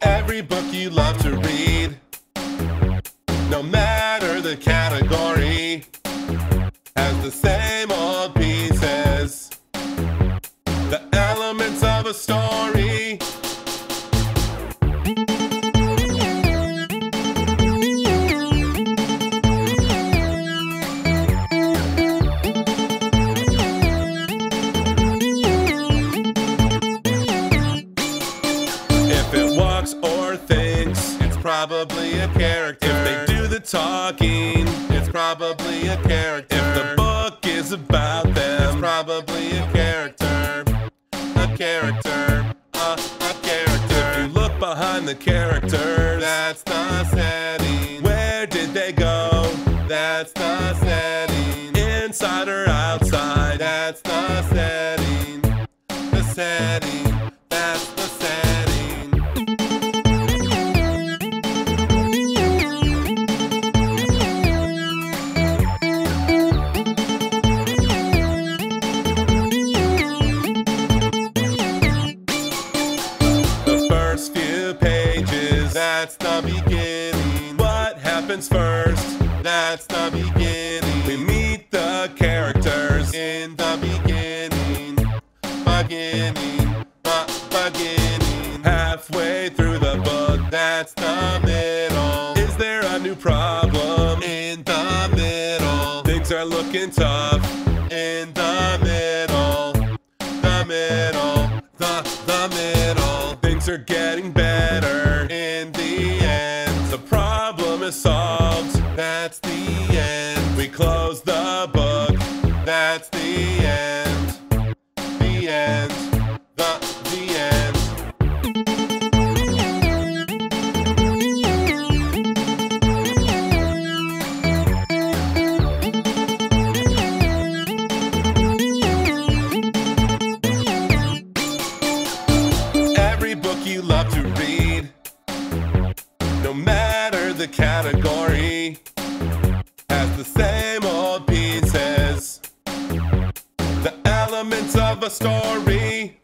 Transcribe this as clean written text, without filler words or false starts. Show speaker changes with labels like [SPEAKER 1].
[SPEAKER 1] Every book you love to read, no matter the category, has the same old pieces, the elements of a story. If it walks or thinks, it's probably a character. If they do the talking, it's probably a character. If the book is about them, it's probably a character. A character, a character. If you look behind the characters, that's the setting. Where did they go? That's the setting. Inside or outside, that's the setting. The setting, that's the setting. That's the beginning. What happens first? That's the beginning. We meet the characters in the beginning. Beginning. Halfway through the book, that's the middle. Is there a new problem? In the middle. Things are looking tough. In the middle. The middle. The middle. Things are getting better. In the end, the problem is solved. That's the end. We close the book. That's the end. The end. The end. Every book you love to read, no matter the category, has the same old pieces, the elements of a story.